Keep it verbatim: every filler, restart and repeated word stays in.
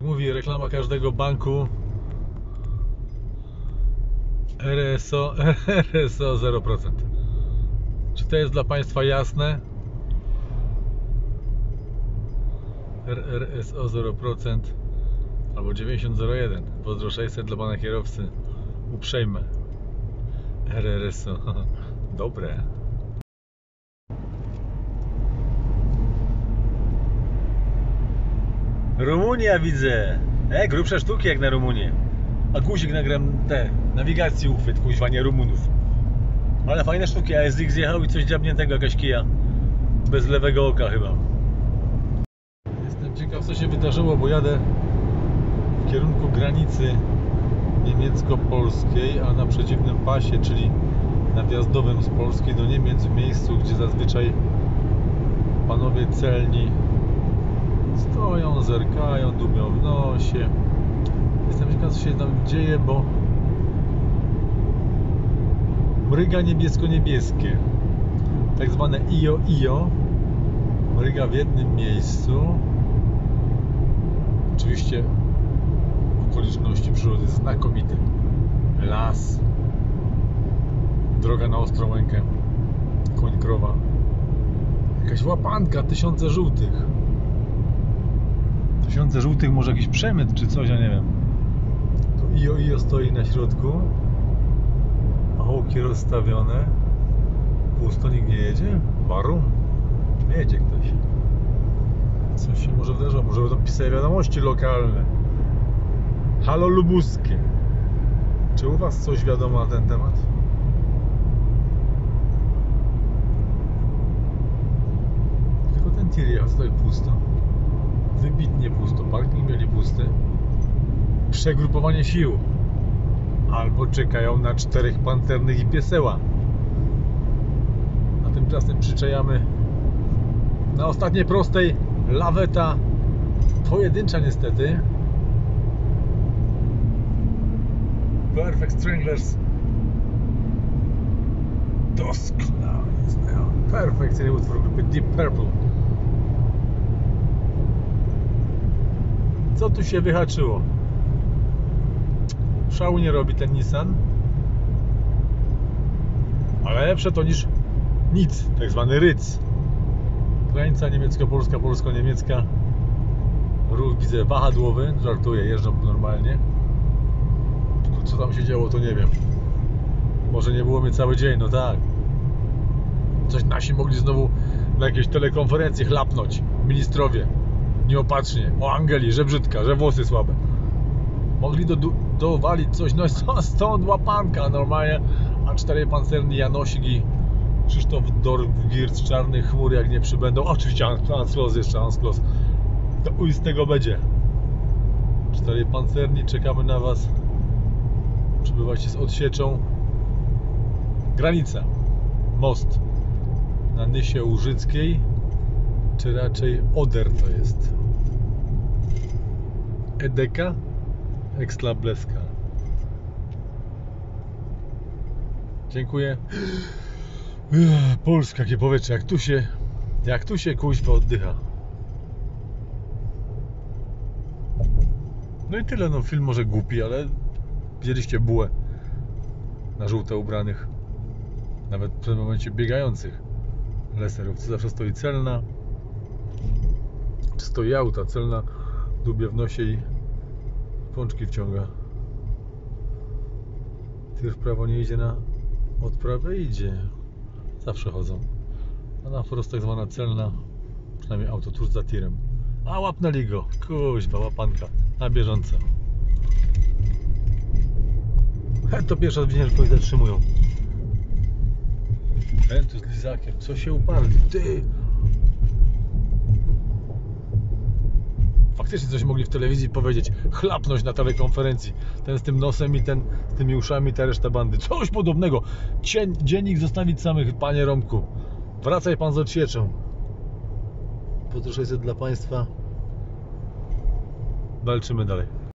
Mówi reklama każdego banku. R S O, R S O zero procent. Czy to jest dla Państwa jasne? R R S O zero procent albo dziewięćdziesiąt zero jeden. Pozdro sześćset dla Pana kierowcy. Uprzejme. R R S O. Dobre. Rumunia widzę. E, grubsze sztuki jak na Rumunię. A guzik nagram te nawigacji uchwyt, kuźwa, nie Rumunów. Ale fajne sztuki, a S X zjechał i coś dziabniętego, jakaś kija. Bez lewego oka chyba. Jestem ciekaw, co się wydarzyło, bo jadę w kierunku granicy niemiecko-polskiej, a na przeciwnym pasie, czyli nadjazdowym z Polski do Niemiec, w miejscu, gdzie zazwyczaj panowie celni stoją, zerkają, dubią w nosie. Jestem ciekaw, co się tam dzieje, bo mryga niebiesko-niebieskie, tak zwane I O I O, mryga w jednym miejscu. Oczywiście okoliczności przyrody znakomite. Las, droga na Ostrołękę, koń, krowa, jakaś łapanka, tysiące żółtych. Tysiące żółtych, może jakiś przemyt czy coś, ja nie wiem. Tu I O I O stoi na środku, małki rozstawione, pusto, nikt nie jedzie. Warum? Jedzie ktoś. Coś się może wydarzyło, może będą pisać wiadomości lokalne. Halo lubuskie. Czy u Was coś wiadomo na ten temat? Tylko ten tir jechał tutaj pusto. Wybitnie pusto. Parking mieli pusty. Przegrupowanie sił. Albo czekają na czterech pancernych i pieseła. A tymczasem przyczajamy na ostatniej prostej laweta. Pojedyncza niestety. Perfect Stranglers. Doskonale znają. Perfekcyjny utwór grupy Deep Purple. Co tu się wyhaczyło? Szału nie robi ten Nissan, ale lepsze to niż nic, tak zwany ryc. Granica niemiecko-polska, polsko-niemiecka. Ruch widzę wahadłowy, żartuję, jeżdżą normalnie. Co tam się działo, to nie wiem. Może nie było mnie cały dzień, no tak. Coś nasi mogli znowu na jakiejś telekonferencji chlapnąć. Ministrowie. Nieopatrznie. O Angeli, że brzydka, że włosy słabe. Mogli do, dowalić coś, no stąd łapanka normalnie. A cztery pancerni Janosik i Krzysztof Dorf-Girc, czarnych chmur jak nie przybędą. Oczywiście Ansklos, jeszcze Ansklos. To uj z tego będzie. Cztery pancerni, czekamy na Was. Przybywajcie z odsieczą. Granica. Most na Nysie Łużyckiej. Czy raczej Oder to jest? Edeka? Ekstra Bleska. Dziękuję. Polska, jakie powietrze. Jak tu się, jak tu się kuźwa oddycha. No i tyle. No, film może głupi, ale widzieliście bułę na żółto ubranych, nawet w tym momencie biegających leserów. Zawsze stoi celna, czy stoi auta celna, dubie w nosie i pączki wciąga. Tir w prawo nie idzie, na odprawę idzie. Zawsze chodzą. A na wprost tak zwana celna, przynajmniej auto tuż za tirem. A łapnęli go, kuźwa, łapanka na bieżąco. He, to pierwsza widziałem, że kogoś zatrzymują. Ten tu z lizakiem, co się uparli? Ty! Faktycznie coś mogli w telewizji powiedzieć, chlapnąć na telekonferencji. Ten z tym nosem i ten z tymi uszami, ta reszta bandy. Coś podobnego. Cień, dziennik zostawić samych, panie Romku. Wracaj pan z odsieczą. Po sześćset dla Państwa. Walczymy dalej.